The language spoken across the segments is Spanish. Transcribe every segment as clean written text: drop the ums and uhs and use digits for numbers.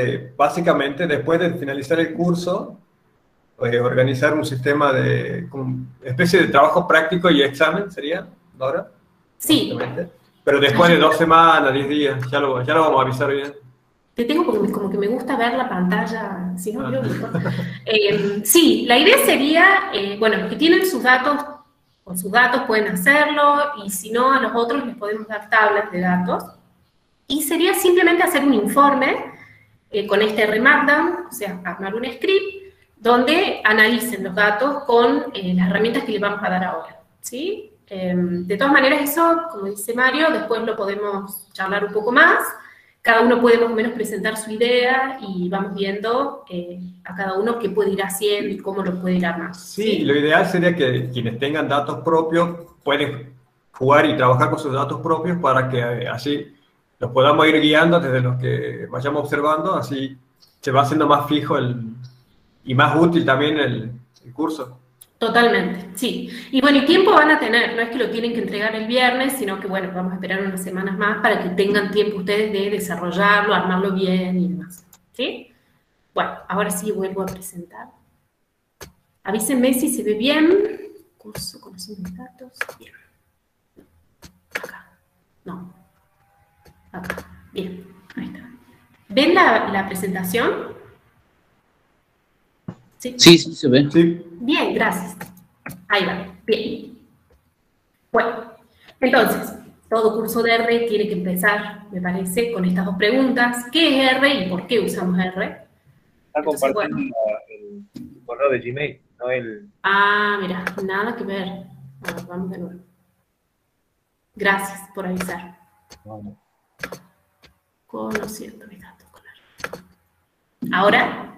básicamente, después de finalizar el curso, organizar un sistema de, como especie de trabajo práctico y examen, ¿sería, Laura? Sí. Pero después de 2 semanas, 10 días, ya lo vamos a avisar bien. Te tengo como que me gusta ver la pantalla, si no veo mejor. Sí, la idea sería, bueno, los que tienen sus datos, con sus datos pueden hacerlo, y si no, a los otros les podemos dar tablas de datos. Y sería simplemente hacer un informe con este R Markdown, o sea, armar un script donde analicen los datos con las herramientas que les vamos a dar ahora, ¿sí? De todas maneras, eso, como dice Mario, después lo podemos charlar un poco más. Cada uno puede más o menos presentar su idea y vamos viendo a cada uno qué puede ir haciendo y cómo lo puede ir armando. Sí, lo ideal sería que quienes tengan datos propios pueden jugar y trabajar con sus datos propios para que así los podamos ir guiando desde los que vayamos observando, así se va haciendo más fijo y más útil también el curso. Totalmente, sí. Y bueno, y tiempo van a tener, no es que lo tienen que entregar el viernes, sino que bueno, vamos a esperar unas semanas más para que tengan tiempo ustedes de desarrollarlo, armarlo bien y demás, ¿sí? Bueno, ahora sí vuelvo a presentar. Avísenme si se ve bien. Curso, conocimiento de datos, bien. Acá, no. Acá, bien, ahí está. ¿Ven la presentación? ¿Sí? Sí, sí, se ve. Sí. Bien, gracias. Ahí va, bien. Bueno, entonces, todo curso de R tiene que empezar, me parece, con estas dos preguntas. ¿Qué es R y por qué usamos R? Está compartiendo el correo de Gmail, no el... Ah, mira, nada que ver. Bueno, vamos de nuevo. Gracias por avisar. Bueno. Conociendo mis datos con R. ¿Ahora?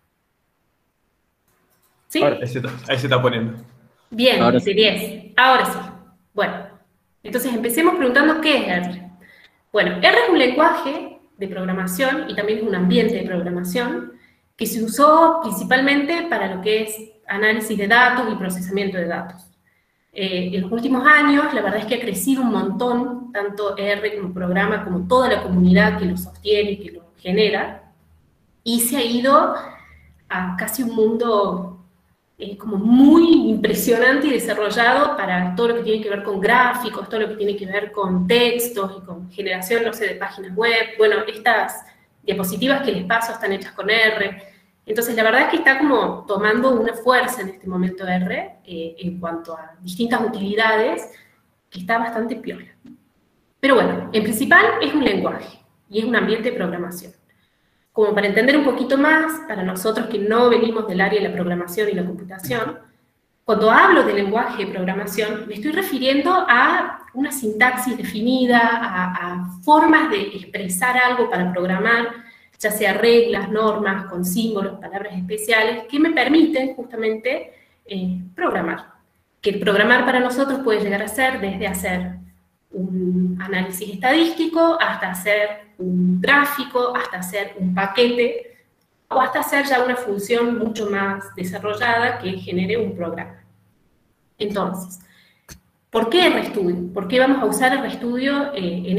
¿Sí? Ahí se está poniendo. Bien, Ahora de 10. Ahora sí. Bueno, entonces empecemos preguntando qué es R. Bueno, R es un lenguaje de programación y también es un ambiente de programación que se usó principalmente para lo que es análisis de datos y procesamiento de datos. En los últimos años, la verdad es que ha crecido un montón, tanto R como programa, como toda la comunidad que lo sostiene y que lo genera, y se ha ido a casi un mundo como muy impresionante y desarrollado para todo lo que tiene que ver con gráficos, todo lo que tiene que ver con textos y con generación, no sé, de páginas web. Bueno, estas diapositivas que les paso están hechas con R. Entonces, la verdad es que está como tomando una fuerza en este momento R en cuanto a distintas utilidades, que está bastante piola. Pero bueno, en principal es un lenguaje y es un ambiente de programación. Como para entender un poquito más, para nosotros que no venimos del área de la programación y la computación, cuando hablo de lenguaje de programación, me estoy refiriendo a una sintaxis definida, a formas de expresar algo para programar, ya sea reglas, normas, con símbolos, palabras especiales, que me permiten justamente programar. Que programar para nosotros puede llegar a ser desde hacer un análisis estadístico, hasta hacer un gráfico, hasta hacer un paquete, o hasta hacer ya una función mucho más desarrollada que genere un programa. Entonces, ¿por qué RStudio? ¿Por qué vamos a usar RStudio en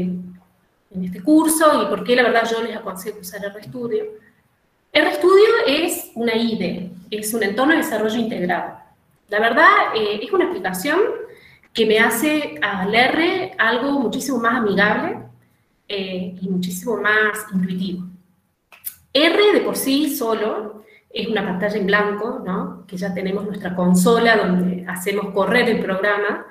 este curso? ¿Y por qué la verdad yo les aconsejo usar RStudio? RStudio es una IDE, es un entorno de desarrollo integrado. La verdad, es una aplicación que me hace al R algo muchísimo más amigable y muchísimo más intuitivo. R de por sí solo es una pantalla en blanco, ¿no? Que ya tenemos nuestra consola donde hacemos correr el programa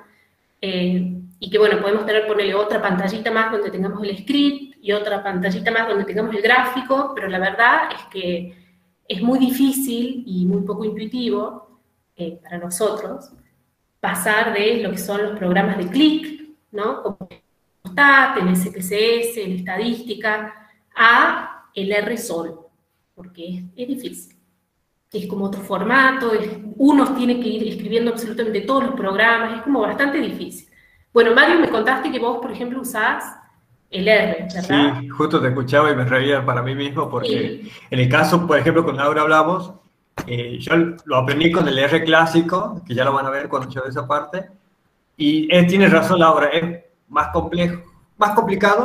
y que, bueno, podemos ponerle otra pantallita más donde tengamos el script y otra pantallita más donde tengamos el gráfico, pero la verdad es que es muy difícil y muy poco intuitivo para nosotros pasar de lo que son los programas de clic, ¿no? Como el STAT, el SPSS, el estadística, a el R solo, porque es difícil. Es como otro formato, uno tiene que ir escribiendo absolutamente todos los programas, es como bastante difícil. Bueno, Mario, me contaste que vos, por ejemplo, usás el R, ¿verdad? Sí, justo te escuchaba y me reía para mí mismo porque en el caso, por ejemplo, con Laura hablamos, yo lo aprendí con el R clásico, que ya lo van a ver cuando yo de esa parte, y tiene razón Laura, es más complejo, más complicado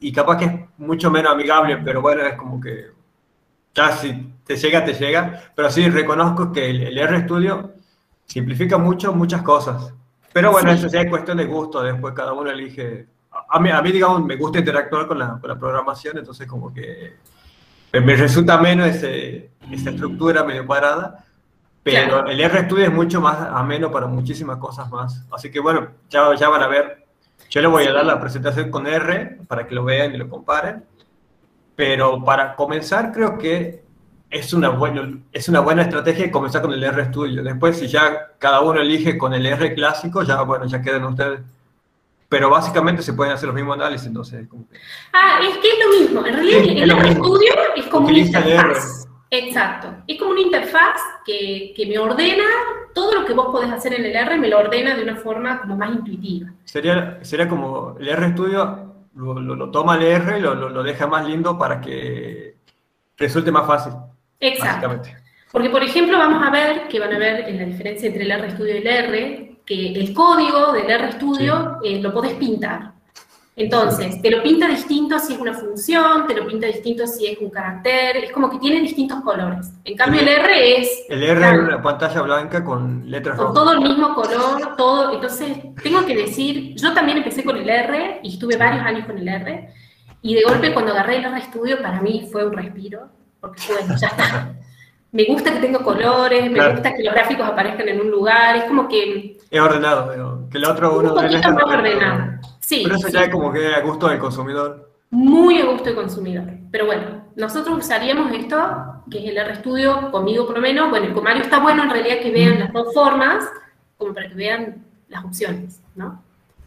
y capaz que es mucho menos amigable, pero bueno, es como que ya si te llega, pero sí reconozco que el RStudio simplifica muchas cosas. Pero bueno, Sí. eso sí es cuestión de gusto, después cada uno elige. A mí, digamos, me gusta interactuar con la programación, entonces como que me resulta menos esa estructura medio cuadrada, pero Claro. el RStudio es mucho más ameno para muchísimas cosas más. Así que bueno, ya van a ver. Yo le voy a dar la Sí. presentación con R para que lo vean y lo comparen, pero para comenzar creo que es una buena estrategia comenzar con el RStudio. Después, si ya cada uno elige con el R clásico, ya bueno, ya quedan ustedes. Pero básicamente se pueden hacer los mismos análisis, entonces como que... Ah, es que es lo mismo. En realidad Sí, es el lo mismo. RStudio es como una Utiliza el R. interfaz. Exacto. Es como una interfaz que me ordena todo lo que vos podés hacer en el R, me lo ordena de una forma como más intuitiva. Sería como el RStudio lo toma el R y lo deja más lindo para que resulte más fácil, Exacto. básicamente. Porque, por ejemplo, vamos a ver que van a ver en la diferencia entre el RStudio y el R, que el código del Sí. RStudio lo podés pintar. Entonces, te lo pinta distinto si es una función, te lo pinta distinto si es un carácter, es como que tiene distintos colores. En cambio, el R es El R es blanco, una pantalla blanca con letras con rojas. todo el mismo color, todo. Entonces, tengo que decir, yo también empecé con el R y estuve varios años con el R, y de golpe cuando agarré el RStudio para mí fue un respiro, porque bueno, ya está. Me gusta que tenga colores, me Claro, gusta que los gráficos aparezcan en un lugar, es como que es ordenado, pero que el otro un uno ordena poquito esto más también, ordenado. pero Sí, eso ya es sí, como que a gusto del consumidor. muy a gusto del consumidor. Pero bueno, nosotros usaríamos esto, que es el RStudio, conmigo por lo menos. Bueno, el Comario está bueno en realidad que vean las dos formas, como para que vean las opciones, ¿no?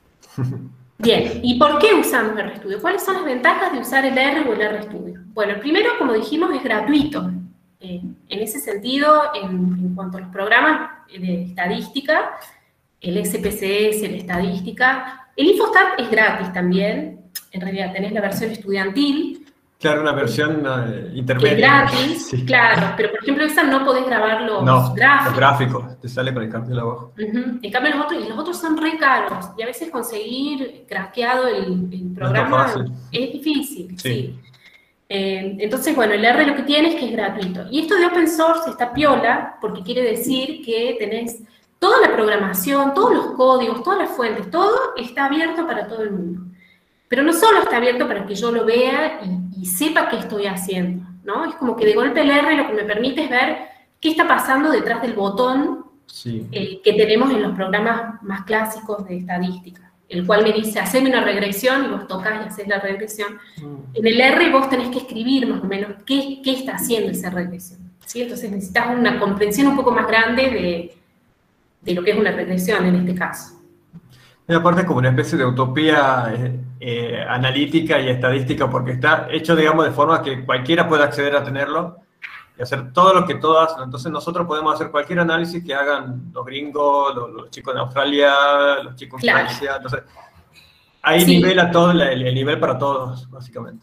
Bien, ¿y por qué usamos el RStudio? ¿Cuáles son las ventajas de usar el R o el RStudio? Bueno, el primero, como dijimos, es gratuito. En ese sentido, en cuanto a los programas de estadística, el SPSS, la estadística, el Infostat es gratis también. En realidad tenés la versión estudiantil, Claro, una versión que es intermedia. gratis, Sí. claro, pero por ejemplo esa no podés grabar los No, los gráficos. gráficos, te sale con el cartel abajo. En cambio los otros son re caros y a veces conseguir craqueado el No es tan programa fácil. es difícil, Sí. sí. Entonces, bueno, el R lo que tiene es que es gratuito. Y esto de open source está piola porque quiere decir que tenés toda la programación, todos los códigos, todas las fuentes, todo está abierto para todo el mundo. Pero no solo está abierto para que yo lo vea y sepa qué estoy haciendo, ¿no? Es como que de golpe el R lo que me permite es ver qué está pasando detrás del botón Sí. que tenemos en los programas más clásicos de estadística, el cual me dice, haceme una regresión, y vos tocas y haces la regresión. En el R vos tenés que escribir más o menos qué está haciendo esa regresión, ¿sí? Entonces necesitas una comprensión un poco más grande de lo que es una regresión en este caso. Y aparte es como una especie de utopía analítica y estadística porque está hecho, digamos, de forma que cualquiera pueda acceder a tenerlo y hacer todo lo que todos hacen. Entonces nosotros podemos hacer cualquier análisis que hagan los gringos, los chicos de Australia, los chicos en Claro. Francia. Entonces ahí Sí. nivela todo el nivel para todos, básicamente.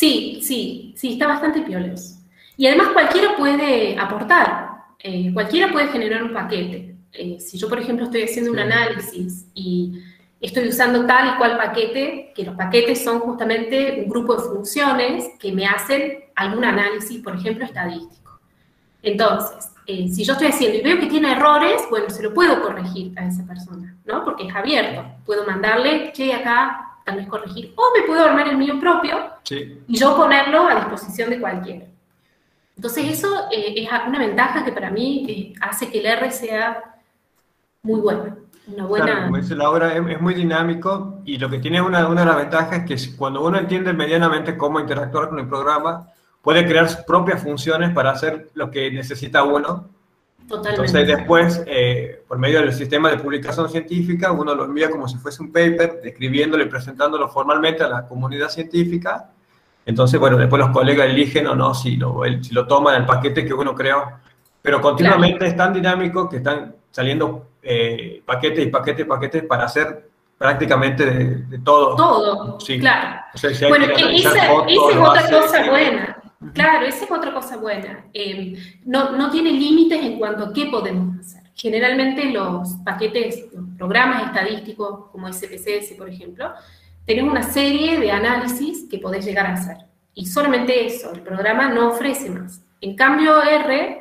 Sí, está bastante piola eso. Y además cualquiera puede aportar, cualquiera puede generar un paquete. Si yo, por ejemplo, estoy haciendo un Sí. análisis y estoy usando tal y cual paquete, que los paquetes son justamente un grupo de funciones que me hacen algún análisis, por ejemplo, estadístico. Entonces, si yo estoy haciendo y veo que tiene errores, bueno, se lo puedo corregir a esa persona, ¿no? Porque es abierto. Puedo mandarle, che, acá, tal vez corregir. O me puedo armar el mío propio Sí. y yo ponerlo a disposición de cualquiera. Entonces eso es una ventaja que para mí hace que el R sea muy bueno. Una buena... Claro, como dice Laura, es muy dinámico y lo que tiene una de las ventajas es que cuando uno entiende medianamente cómo interactuar con el programa, puede crear sus propias funciones para hacer lo que necesita uno. Totalmente. Entonces después, por medio del sistema de publicación científica, uno lo envía como si fuese un paper, describiéndolo y presentándolo formalmente a la comunidad científica. Entonces, bueno, después los colegas eligen o no si lo toman el paquete que uno creó. Pero continuamente es tan dinámico que están saliendo paquetes y paquetes para hacer prácticamente de todo. Todo, Sí. claro. O sea, si hay Bueno, que analizar esa fotos, es lo otra hace, cosa sí. buena. Claro, esa es otra cosa buena. No tiene límites en cuanto a qué podemos hacer. Generalmente los paquetes, los programas estadísticos como SPSS, por ejemplo, tenés una serie de análisis que podés llegar a hacer. Y solamente eso, el programa no ofrece más. En cambio, R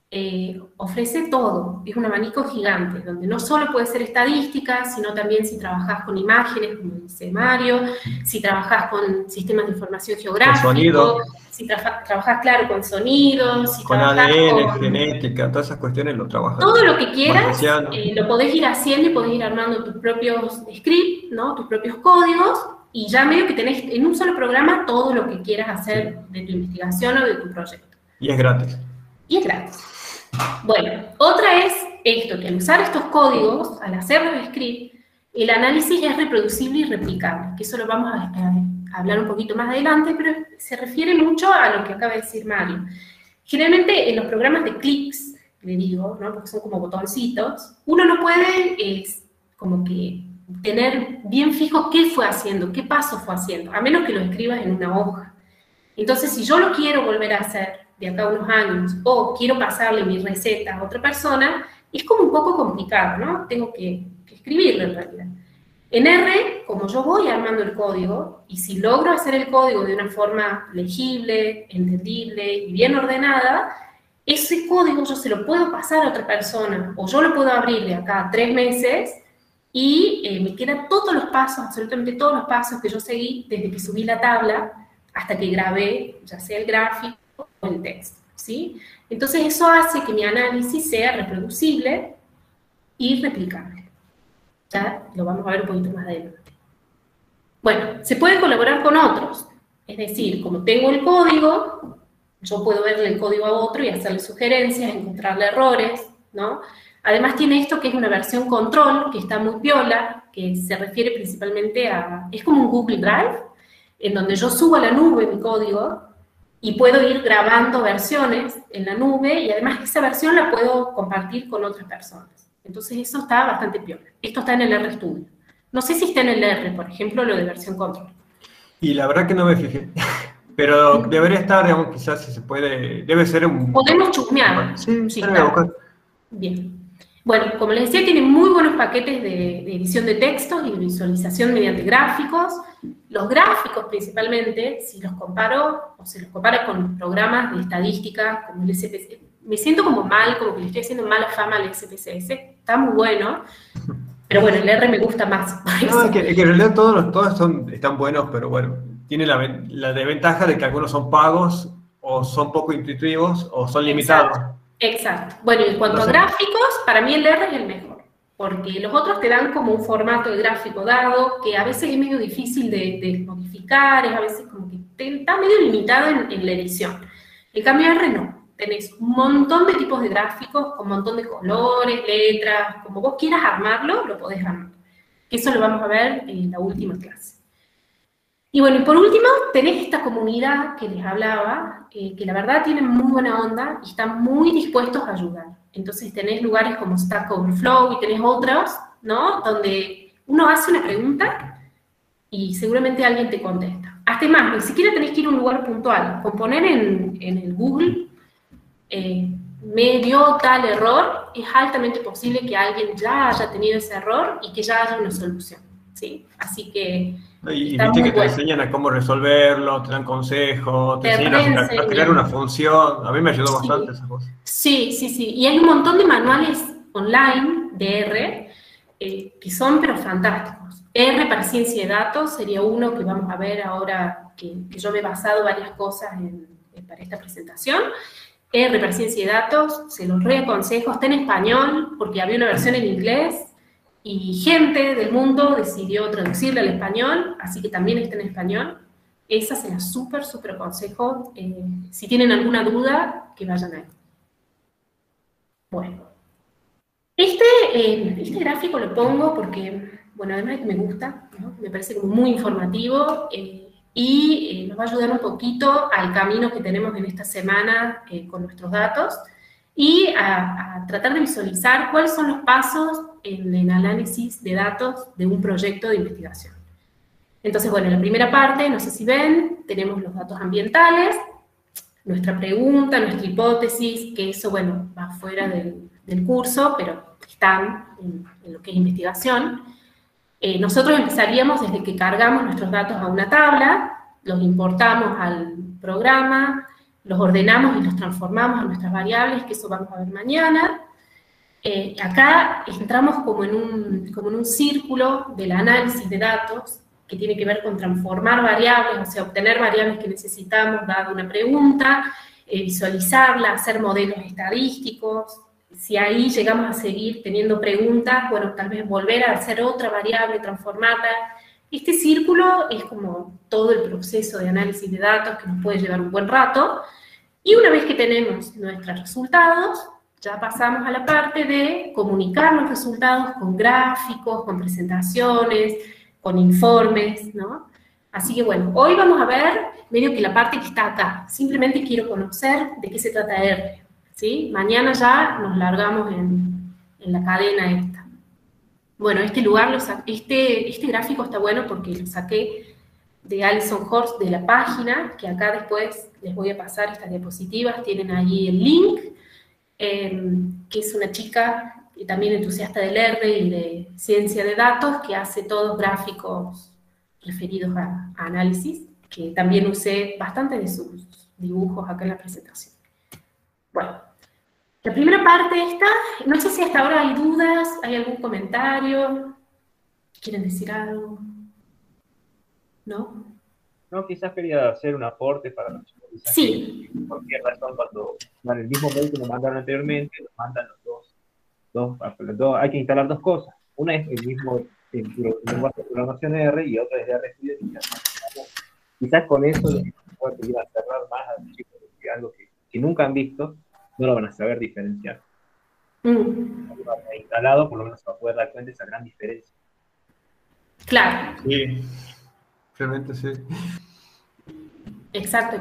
ofrece todo, es un abanico gigante, donde no solo puede ser estadística, sino también si trabajás con imágenes, como dice Mario, si trabajás con sistemas de información geográfico, si trabajás, claro, con sonidos, si con trabajás ADN, con genética, todas esas cuestiones lo trabajan. todo lo que quieras, Marquesiano. lo podés ir haciendo y podés ir armando tus propios scripts, ¿no? Tus propios códigos, y ya medio que tenés en un solo programa todo lo que quieras hacer de tu investigación o de tu proyecto. Y es gratis. Y es gratis. Bueno, otra es esto, que al usar estos códigos, al hacer los scripts, el análisis es reproducible y replicable, que eso lo vamos a hablar un poquito más adelante, pero se refiere mucho a lo que acaba de decir Mario. Generalmente en los programas de clics, le digo, ¿no? Porque son como botoncitos, uno no puede como que tener bien fijo qué fue haciendo, qué paso fue haciendo, a menos que lo escribas en una hoja. Entonces, si yo lo quiero volver a hacer de acá a unos años, o quiero pasarle mi receta a otra persona, es como un poco complicado, ¿no? Tengo que escribirlo en realidad. En R, como yo voy armando el código, y si logro hacer el código de una forma legible, entendible y bien ordenada, ese código yo se lo puedo pasar a otra persona, o yo lo puedo abrir de acá a 3 meses, y me quedan todos los pasos, absolutamente todos los pasos que yo seguí desde que subí la tabla hasta que grabé, ya sea el gráfico o el texto, ¿sí? Entonces eso hace que mi análisis sea reproducible y replicable. Ya lo vamos a ver un poquito más adelante. Bueno, se puede colaborar con otros, es decir, como tengo el código, yo puedo verle el código a otro y hacerle sugerencias, encontrarle errores, ¿no? Además tiene esto que es una versión control, que está muy piola, que se refiere principalmente a... es como un Google Drive, en donde yo subo a la nube mi código y puedo ir grabando versiones en la nube, y además esa versión la puedo compartir con otras personas. Entonces eso está bastante piola. Esto está en el RStudio. No sé si está en el R, por ejemplo, lo de versión control. Y la verdad que no me fijé. Pero debería estar, digamos, quizás si se puede, debe ser un... Podemos chusmear. Sí, claro. Bien. Bueno, como les decía, tiene muy buenos paquetes de edición de textos y de visualización mediante gráficos. Los gráficos, principalmente, si los comparo, o se los compara con programas de estadística, como el SPSS, me siento como mal, como que le estoy haciendo mala fama al SPSS. Está muy bueno, pero bueno, el R me gusta más. No, es que en realidad todos están buenos, pero bueno, tiene la desventaja de que algunos son pagos, o son poco intuitivos, o son limitados. Exacto. Bueno, en cuanto a gráficos, para mí el R es el mejor, porque los otros te dan como un formato de gráfico dado, que a veces es medio difícil de modificar, es a veces como que está medio limitado en la edición. En cambio R no, tenés un montón de tipos de gráficos, con un montón de colores, letras, como vos quieras armarlo, lo podés armar. Eso lo vamos a ver en la última clase. Y bueno, y por último, tenés esta comunidad que les hablaba, que la verdad tienen muy buena onda y están muy dispuestos a ayudar. Entonces tenés lugares como Stack Overflow y tenés otros, ¿no? Donde uno hace una pregunta y seguramente alguien te contesta. Hasta más, ni siquiera tenés que ir a un lugar puntual. Con poner en el Google, me dio tal error, es altamente posible que alguien ya haya tenido ese error y que ya haya una solución, ¿sí? Así que... Y viste que te enseñan a cómo resolverlo, te dan consejos, te enseñan a crear una función. A mí me ayudó bastante esa cosa. Sí. Y hay un montón de manuales online de R que son pero fantásticos. R para ciencia de datos sería uno que vamos a ver ahora, que yo me he basado varias cosas para esta presentación. R para ciencia de datos, se los reaconsejo, está en español porque había una versión en inglés. Y gente del mundo decidió traducirla al español, así que también está en español. Esa se la súper aconsejo. Si tienen alguna duda, que vayan ahí. Bueno. Este gráfico lo pongo porque, bueno, además de que me gusta, ¿no? Me parece como muy informativo y nos va a ayudar un poquito al camino que tenemos en esta semana con nuestros datos y a tratar de visualizar cuáles son los pasos en el análisis de datos de un proyecto de investigación. Entonces, bueno, en la primera parte, no sé si ven, tenemos los datos ambientales, nuestra pregunta, nuestra hipótesis, que eso, bueno, va fuera del curso, pero están en lo que es investigación. Nosotros empezaríamos desde que cargamos nuestros datos a una tabla, los importamos al programa, los ordenamos y los transformamos a nuestras variables, que eso vamos a ver mañana. Acá entramos como en un círculo del análisis de datos, que tiene que ver con transformar variables, o sea, obtener variables que necesitamos dada una pregunta, visualizarla, hacer modelos estadísticos. Si ahí llegamos a seguir teniendo preguntas, bueno, tal vez volver a hacer otra variable, transformarla. Este círculo es como todo el proceso de análisis de datos que nos puede llevar un buen rato. Y una vez que tenemos nuestros resultados, ya pasamos a la parte de comunicar los resultados con gráficos, con presentaciones, con informes, ¿no? Así que bueno, hoy vamos a ver medio que la parte que está acá. Simplemente quiero conocer de qué se trata R, ¿sí? Mañana ya nos largamos en la cadena esta. Bueno, este gráfico está bueno porque lo saqué de Alison Horst de la página, que acá después les voy a pasar estas diapositivas, tienen ahí el link, que es una chica también entusiasta del R y de ciencia de datos, que hace todos gráficos referidos a análisis, que también usé bastante de sus dibujos acá en la presentación. Bueno, la primera parte esta, no sé si hasta ahora hay dudas, hay algún comentario, ¿quieren decir algo? ¿No? No, quizás quería hacer un aporte para los chicos. Sí. Por cualquier razón, cuando van el mismo mail que nos mandaron anteriormente, nos mandan los dos, hay que instalar dos cosas. Una es el mismo lenguaje de programación R y otra es de RStudio. Quizás con eso les puedo pedir a cerrar más a los chicos, porque algo que nunca han visto, no lo van a saber diferenciar. Instalado, por lo menos se va a poder dar cuenta de esa gran diferencia. Claro. Sí, realmente sí. Exacto.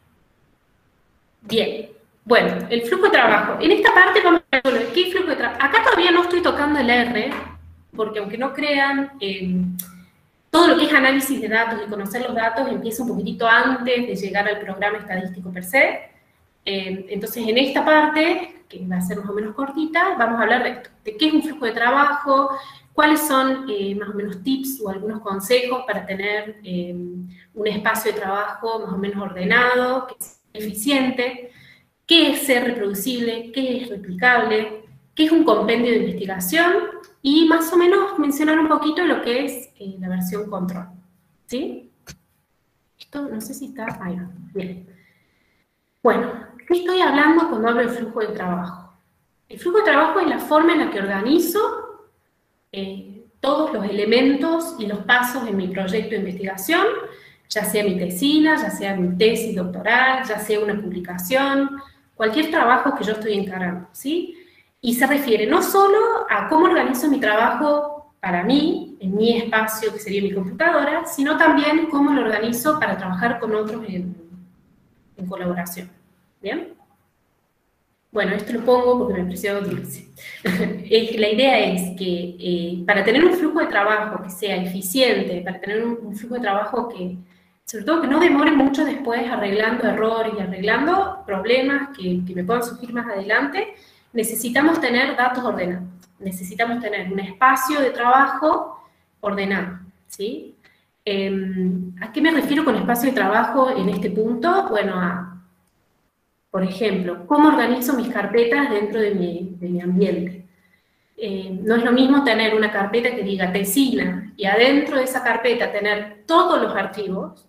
Bien. Bueno, el flujo de trabajo. En esta parte vamos a ver qué flujo de trabajo. Acá todavía no estoy tocando el R, porque aunque no crean, todo lo que es análisis de datos y conocer los datos empieza un poquitito antes de llegar al programa estadístico per se. Entonces, en esta parte, que va a ser más o menos cortita, vamos a hablar de esto, de qué es un flujo de trabajo, cuáles son más o menos tips o algunos consejos para tener un espacio de trabajo más o menos ordenado, que sea eficiente, qué es ser reproducible, qué es replicable, qué es un compendio de investigación y más o menos mencionar un poquito lo que es la versión control. ¿Sí? Esto no sé si está... Ahí va. Bien. Bueno, ¿qué estoy hablando cuando hablo de flujo de trabajo? El flujo de trabajo es la forma en la que organizo todos los elementos y los pasos en mi proyecto de investigación, ya sea mi tesina, ya sea mi tesis doctoral, ya sea una publicación, cualquier trabajo que yo estoy encargando, ¿sí? Y se refiere no solo a cómo organizo mi trabajo para mí, en mi espacio, que sería mi computadora, sino también cómo lo organizo para trabajar con otros en colaboración. ¿Bien? Bueno, esto lo pongo porque me pareció dulce. La idea es que para tener un flujo de trabajo que sea eficiente, para tener un flujo de trabajo que, sobre todo, que no demore mucho después arreglando errores y arreglando problemas que me puedan surgir más adelante, necesitamos tener datos ordenados. Necesitamos tener un espacio de trabajo ordenado, ¿sí? ¿A qué me refiero con espacio de trabajo en este punto? Bueno, por ejemplo, ¿cómo organizo mis carpetas dentro de mi ambiente? No es lo mismo tener una carpeta que diga tesina y adentro de esa carpeta tener todos los archivos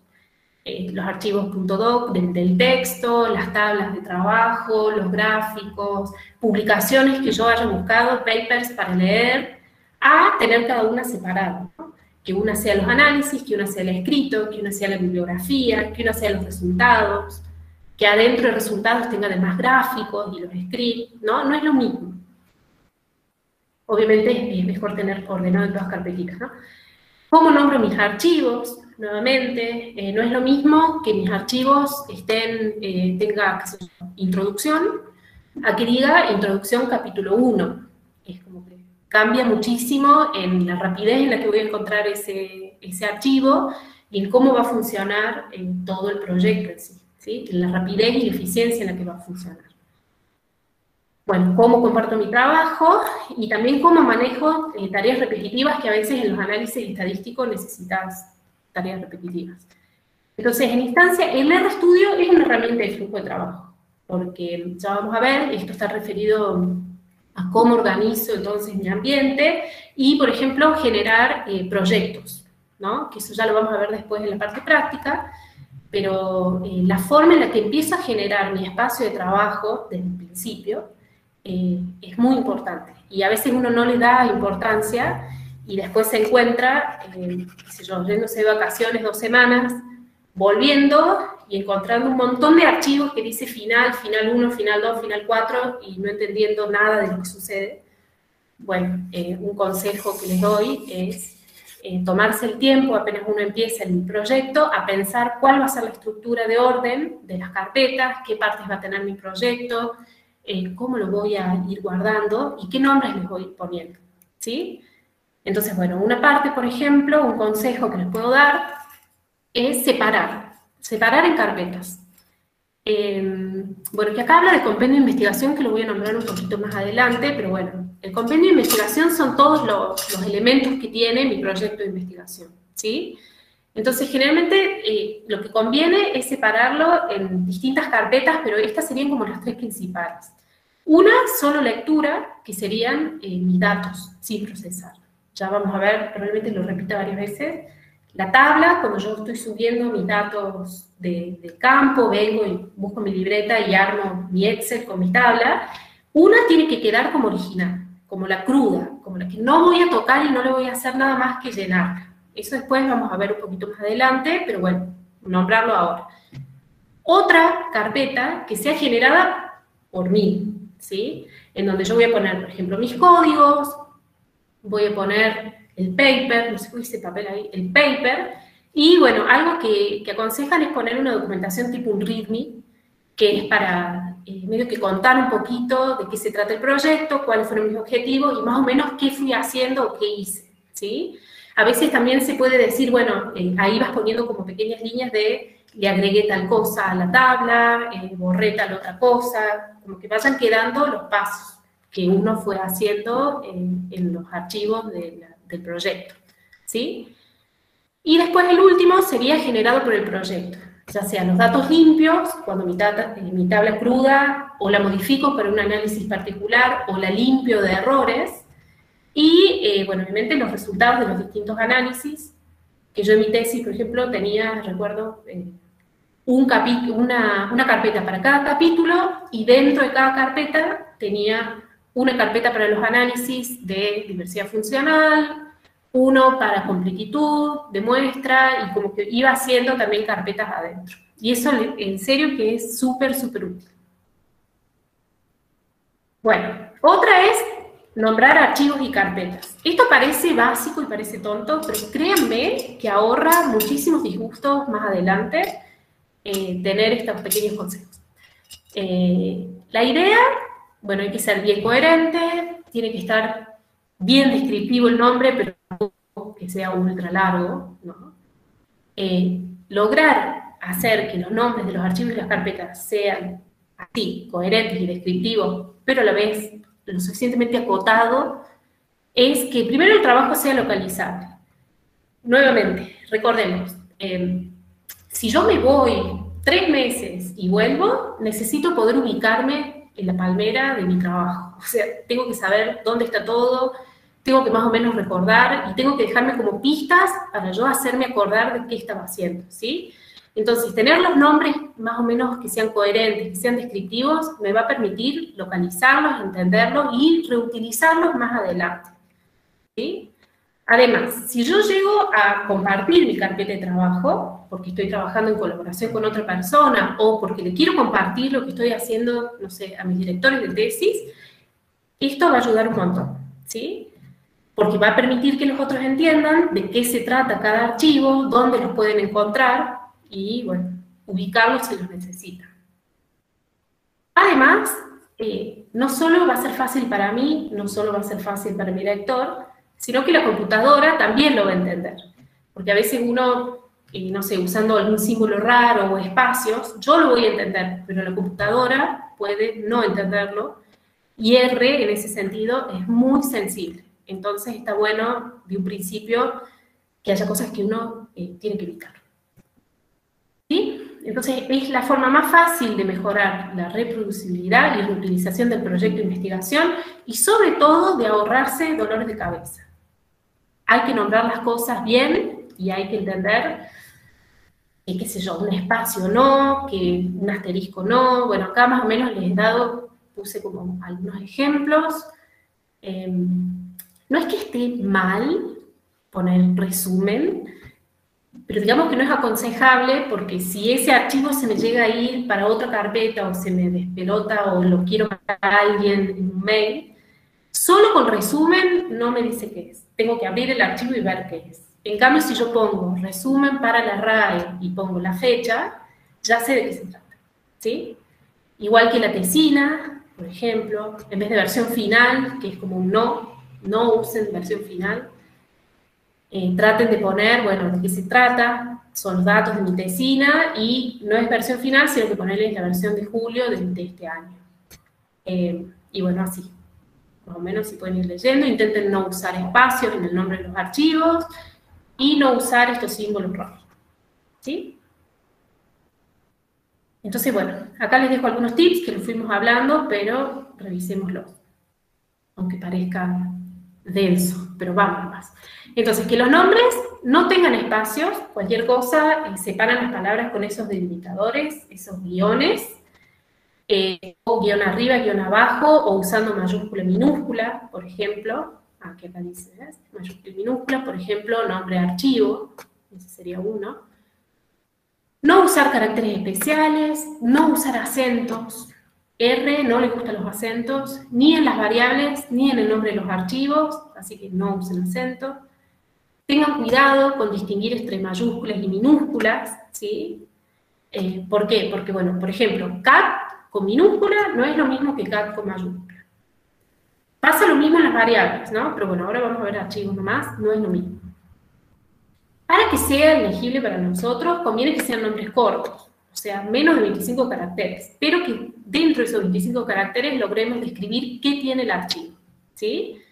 .doc del texto, las tablas de trabajo, los gráficos, publicaciones que yo haya buscado, papers para leer, a tener cada una separada, ¿no? Que una sea los análisis, que una sea el escrito, que una sea la bibliografía, que una sea los resultados, que adentro de resultados tenga además gráficos y los scripts, ¿no? No es lo mismo. Obviamente es mejor tener ordenado en todas carpetitas, ¿no? ¿Cómo nombro mis archivos? Nuevamente, no es lo mismo que mis archivos tenga introducción, a que diga introducción capítulo 1. Es como que cambia muchísimo en la rapidez en la que voy a encontrar ese archivo y en cómo va a funcionar en todo el proyecto en sí, ¿sí? En la rapidez y la eficiencia en la que va a funcionar. bueno, cómo comparto mi trabajo y también cómo manejo tareas repetitivas que a veces en los análisis estadísticos necesitas tareas repetitivas. Entonces, en instancia, el RStudio es una herramienta de flujo de trabajo, porque ya vamos a ver, esto está referido a cómo organizo entonces mi ambiente y, por ejemplo, generar proyectos, ¿no? Que eso ya lo vamos a ver después en la parte práctica, pero la forma en la que empiezo a generar mi espacio de trabajo desde el principio es muy importante. Y a veces uno no le da importancia y después se encuentra, qué sé yo, yéndose de vacaciones 2 semanas, volviendo y encontrando un montón de archivos que dice final, final 1, final 2, final 4 y no entendiendo nada de lo que sucede. Bueno, un consejo que les doy es tomarse el tiempo, apenas uno empieza el proyecto, a pensar cuál va a ser la estructura de orden de las carpetas, qué partes va a tener mi proyecto, cómo lo voy a ir guardando y qué nombres les voy poniendo, ¿sí? Entonces, bueno, una parte, por ejemplo, un consejo que les puedo dar es separar en carpetas. Bueno, que acá habla de compendio de investigación, que lo voy a nombrar un poquito más adelante, pero bueno, el compendio de investigación son todos los elementos que tiene mi proyecto de investigación, ¿sí? Entonces, generalmente, lo que conviene es separarlo en distintas carpetas, pero estas serían como las 3 principales. Una, solo lectura, que serían mis datos, sin procesar. Ya vamos a ver, probablemente lo repita varias veces. La tabla, cuando yo estoy subiendo mis datos de campo, vengo y busco mi libreta y armo mi Excel con mi tabla, una tiene que quedar como original, como la cruda, como la que no voy a tocar y no le voy a hacer nada más que llenarla. Eso después vamos a ver un poquito más adelante, pero bueno, nombrarlo ahora. Otra carpeta que sea generada por mí, ¿sí? En donde yo voy a poner, por ejemplo, mis códigos, voy a poner el paper, no sé cómo dice papel ahí, el paper, y bueno, algo que aconsejan es poner una documentación tipo un README, que es para medio que contar un poquito de qué se trata el proyecto, cuáles fueron mis objetivos y más o menos qué fui haciendo o qué hice, ¿sí? A veces también se puede decir, bueno, ahí vas poniendo como pequeñas líneas de le agregué tal cosa a la tabla, borré tal otra cosa, como que vayan quedando los pasos que uno fue haciendo en los archivos del proyecto, ¿sí? Y después el último sería generado por el proyecto, ya sean los datos limpios, cuando mi tabla es cruda, o la modifico para un análisis particular, o la limpio de errores, y, bueno, obviamente los resultados de los distintos análisis, que yo en mi tesis, por ejemplo, tenía, recuerdo, una carpeta para cada capítulo, y dentro de cada carpeta tenía una carpeta para los análisis de diversidad funcional, uno para completitud, de muestra, y como que iba haciendo también carpetas adentro. Y eso, en serio, que es súper, súper útil. Bueno, otra es nombrar archivos y carpetas. Esto parece básico y parece tonto, pero créanme que ahorra muchísimos disgustos más adelante tener estos pequeños consejos. La idea, bueno, hay que ser bien coherente, tiene que estar bien descriptivo el nombre, pero no que sea ultra largo, ¿no? Lograr hacer que los nombres de los archivos y las carpetas sean así, coherentes y descriptivos, pero a la vez lo suficientemente acotado, es que primero el trabajo sea localizable. Nuevamente, recordemos, si yo me voy 3 meses y vuelvo, necesito poder ubicarme en la palmera de mi trabajo. O sea, tengo que saber dónde está todo, tengo que más o menos recordar y tengo que dejarme como pistas para yo hacerme acordar de qué estaba haciendo, ¿sí? Entonces, tener los nombres más o menos que sean coherentes, que sean descriptivos, me va a permitir localizarlos, entenderlos y reutilizarlos más adelante, ¿sí? Además, si yo llego a compartir mi carpeta de trabajo, porque estoy trabajando en colaboración con otra persona o porque le quiero compartir lo que estoy haciendo, no sé, a mis directores de tesis, esto va a ayudar un montón, ¿sí? Porque va a permitir que los otros entiendan de qué se trata cada archivo, dónde los pueden encontrar y, bueno, ubicarlos si los necesitan. Además, no solo va a ser fácil para mí, no solo va a ser fácil para mi lector, sino que la computadora también lo va a entender. Porque a veces uno, no sé, usando algún símbolo raro o espacios, yo lo voy a entender, pero la computadora puede no entenderlo Y R, en ese sentido, es muy sensible. Entonces está bueno, de un principio, que haya cosas que uno tiene que evitar. ¿Sí? Entonces es la forma más fácil de mejorar la reproducibilidad y la utilización del proyecto de investigación y sobre todo de ahorrarse dolores de cabeza. Hay que nombrar las cosas bien y hay que entender que, qué sé yo, un espacio no, que un asterisco no. Bueno, acá más o menos les he dado, puse como algunos ejemplos. No es que esté mal poner resumen, pero digamos que no es aconsejable porque si ese archivo se me llega a ir para otra carpeta o se me despelota o lo quiero mandar a alguien en un mail, solo con resumen no me dice qué es. Tengo que abrir el archivo y ver qué es. En cambio, si yo pongo resumen para la RAE y pongo la fecha, ya sé de qué se trata, ¿sí? Igual que la tesina, por ejemplo, en vez de versión final, que es como un no usen versión final, traten de poner, bueno, de qué se trata, son los datos de mi tesina, y no es versión final, sino que ponerles la versión de julio de este año. Y bueno, así. Más o menos si pueden ir leyendo, intenten no usar espacios en el nombre de los archivos, y no usar estos símbolos rojos. ¿Sí? Entonces, bueno, acá les dejo algunos tips que los fuimos hablando, pero revisémoslos. Aunque parezca denso, pero vamos más. Entonces, que los nombres no tengan espacios, cualquier cosa, separan las palabras con esos delimitadores, esos guiones, o guión arriba, guión abajo, o usando mayúscula y minúscula, por ejemplo. Aquí acá dice, ¿ves? Mayúscula y minúscula, por ejemplo, nombre de archivo, ese sería uno. No usar caracteres especiales, no usar acentos. R no le gustan los acentos, ni en las variables, ni en el nombre de los archivos, así que no usen acentos. Tengan cuidado con distinguir entre mayúsculas y minúsculas, ¿sí? ¿Por qué? Porque, bueno, por ejemplo, cat con minúscula no es lo mismo que cat con mayúscula. Pasa lo mismo en las variables, ¿no? Pero bueno, ahora vamos a ver archivos nomás, no es lo mismo. Para que sea elegible para nosotros, conviene que sean nombres cortos, o sea, menos de 25 caracteres, pero que dentro de esos 25 caracteres logremos describir qué tiene el archivo, ¿sí?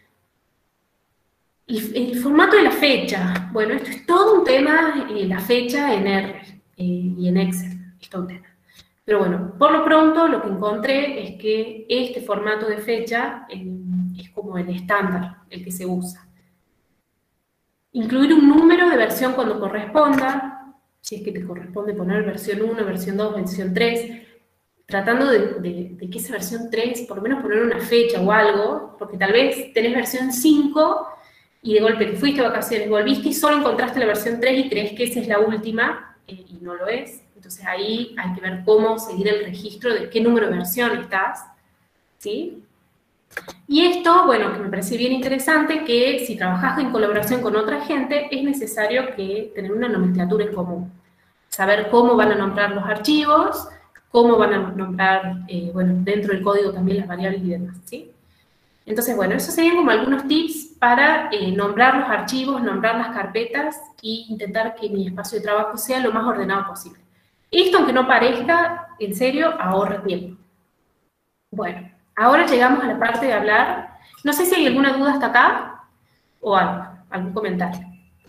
El formato de la fecha, bueno, esto es todo un tema, la fecha en R y en Excel, es todo un tema. Pero bueno, por lo pronto lo que encontré es que este formato de fecha es como el estándar, el que se usa. Incluir un número de versión cuando corresponda, si es que te corresponde poner versión 1, versión 2, versión 3, tratando de que esa versión 3, por lo menos poner una fecha o algo, porque tal vez tenés versión 5 y de golpe te fuiste de vacaciones, volviste y solo encontraste la versión 3 y crees que esa es la última, y no lo es. Entonces ahí hay que ver cómo seguir el registro de qué número de versión estás, ¿sí? Y esto, bueno, que me parece bien interesante, que si trabajas en colaboración con otra gente, es necesario que tener una nomenclatura en común. Saber cómo van a nombrar los archivos, cómo van a nombrar, bueno, dentro del código también las variables y demás, ¿sí? Entonces, bueno, esos serían como algunos tips para nombrar los archivos, nombrar las carpetas e intentar que mi espacio de trabajo sea lo más ordenado posible. Esto, aunque no parezca, en serio, ahorra tiempo. Bueno, ahora llegamos a la parte de hablar. No sé si hay alguna duda hasta acá o algún comentario.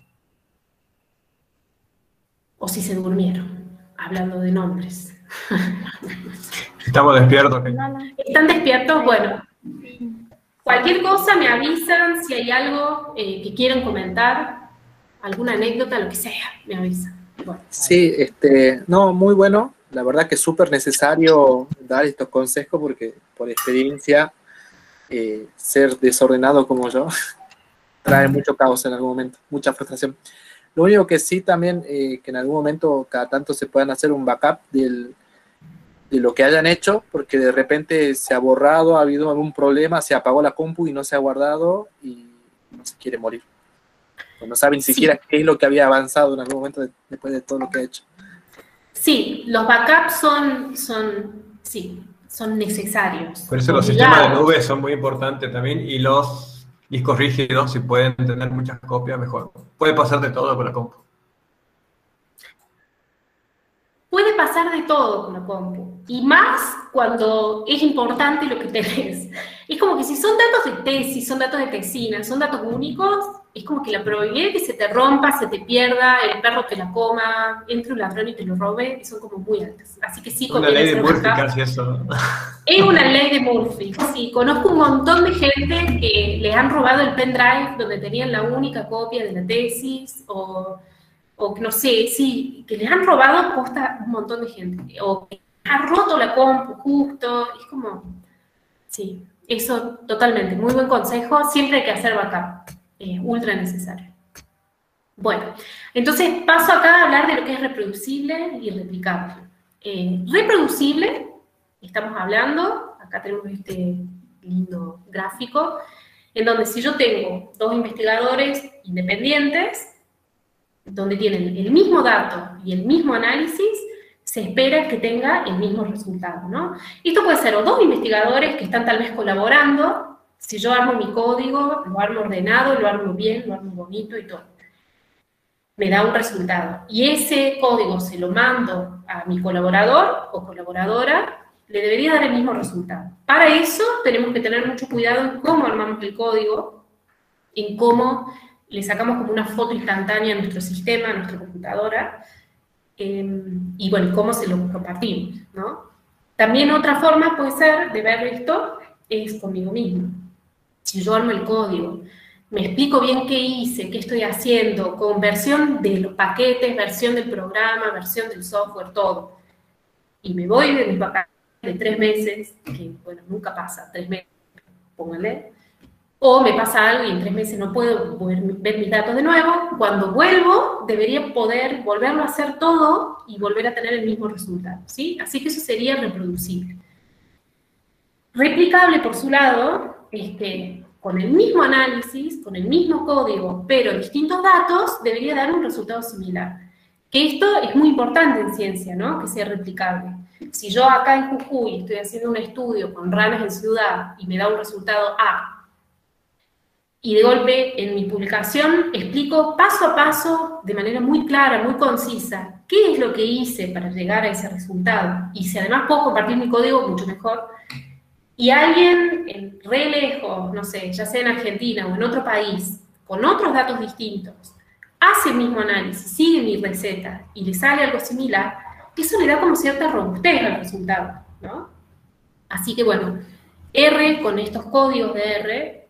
O si se durmieron, hablando de nombres. Estamos despiertos. ¿Están despiertos? Bueno. Cualquier cosa me avisan, si hay algo que quieran comentar, alguna anécdota, lo que sea, me avisan. Bueno. Sí, no, muy bueno. La verdad que es súper necesario dar estos consejos porque por experiencia ser desordenado como yo trae mucho caos en algún momento, mucha frustración. Lo único que sí también que en algún momento cada tanto se puedan hacer un backup de lo que hayan hecho, porque de repente se ha borrado, ha habido algún problema, se apagó la compu y no se ha guardado y no se quiere morir. No saben siquiera qué es lo que había avanzado en algún momento después de todo lo que ha hecho. Sí, los backups son necesarios. Por eso los sistemas de nube son muy importantes también, y los discos rígidos, si pueden tener muchas copias, mejor. Puede pasar de todo con la compu. puede pasar de todo con la compu, y más cuando es importante lo que tenés. Es como que si son datos de tesis, son datos de tesina, son datos únicos, es como que la probabilidad de que se te rompa, se te pierda, el perro te la coma, entre un ladrón y te lo robe, son como muy altas. Así que sí, Una ley de hacer Murphy backup. casi eso. Es una ley de Murphy, sí. Conozco un montón de gente que les han robado el pendrive donde tenían la única copia de la tesis, o no sé, sí, que les han robado posta un montón de gente, o que ha roto la compu justo, es como, sí, eso totalmente, muy buen consejo, siempre hay que hacer backup, ultra necesario. Bueno, entonces paso acá a hablar de lo que es reproducible y replicable. Reproducible, estamos hablando, acá tenemos este lindo gráfico, en donde si yo tengo dos investigadores independientes, donde tienen el mismo dato y el mismo análisis, se espera que tenga el mismo resultado, ¿no? Esto puede ser o dos investigadores que están tal vez colaborando, si yo armo mi código, lo armo ordenado, lo armo bien, lo armo bonito y todo, me da un resultado. Y ese código se lo mando a mi colaborador o colaboradora, le debería dar el mismo resultado. Para eso tenemos que tener mucho cuidado en cómo armamos el código, en cómo le sacamos como una foto instantánea a nuestro sistema, a nuestra computadora, y bueno, cómo se lo compartimos, ¿no? También otra forma puede ser de ver esto es conmigo mismo. Si yo armo el código, me explico bien qué hice, qué estoy haciendo, con versión de los paquetes, versión del programa, versión del software, todo. Y me voy de mis vacaciones de 3 meses, que bueno, nunca pasa, 3 meses, pónganle, o me pasa algo y en 3 meses no puedo ver mis datos de nuevo. Cuando vuelvo, debería poder volverlo a hacer todo y volver a tener el mismo resultado, ¿sí? Así que eso sería reproducible. Replicable, por su lado, es que con el mismo análisis, con el mismo código, pero distintos datos, debería dar un resultado similar. Que esto es muy importante en ciencia, ¿no? Que sea replicable. Si yo acá en Jujuy estoy haciendo un estudio con ranas en ciudad y me da un resultado A, y de golpe en mi publicación explico paso a paso, de manera muy clara, muy concisa, qué es lo que hice para llegar a ese resultado. Y si además puedo compartir mi código, mucho mejor. Y alguien en re lejos, no sé, ya sea en Argentina o en otro país, con otros datos distintos, hace el mismo análisis, sigue mi receta y le sale algo similar, eso le da como cierta robustez al resultado, ¿no? Así que bueno, R con estos códigos de R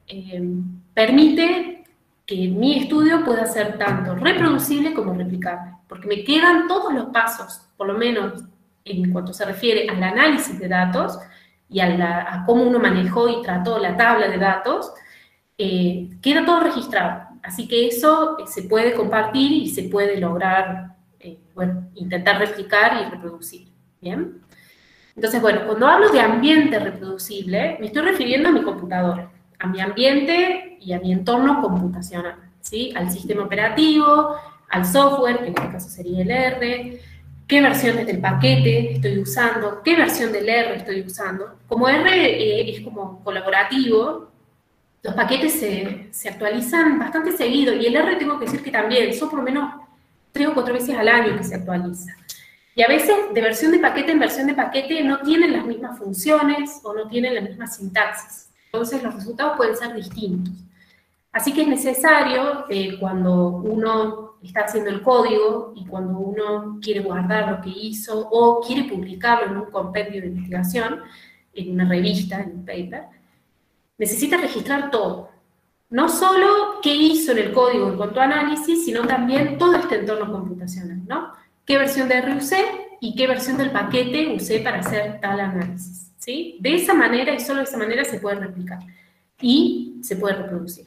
permite que mi estudio pueda ser tanto reproducible como replicable, porque me quedan todos los pasos, por lo menos en cuanto se refiere al análisis de datos y a cómo uno manejó y trató la tabla de datos, queda todo registrado. Así que eso se puede compartir y se puede lograr, bueno, intentar replicar y reproducir, ¿bien? Entonces, bueno, cuando hablo de ambiente reproducible, me estoy refiriendo a mi computadora, a mi ambiente y a mi entorno computacional, ¿sí? Al sistema operativo, al software, que en este caso sería el R, qué versiones del paquete estoy usando, qué versión del R estoy usando. Como R es como colaborativo, los paquetes se actualizan bastante seguido, y el R tengo que decir que también, son por lo menos 3 o 4 veces al año que se actualiza. Y a veces, de versión de paquete en versión de paquete, no tienen las mismas funciones o no tienen la misma sintaxis. Entonces, los resultados pueden ser distintos. Así que es necesario, cuando uno está haciendo el código y cuando uno quiere guardar lo que hizo o quiere publicarlo en un compendio de investigación, en una revista, en un paper, necesita registrar todo. No solo qué hizo en el código en cuanto a análisis, sino también todo este entorno computacional, ¿no? Qué versión de R usé y qué versión del paquete usé para hacer tal análisis, ¿sí? De esa manera y solo de esa manera se puede replicar y se puede reproducir.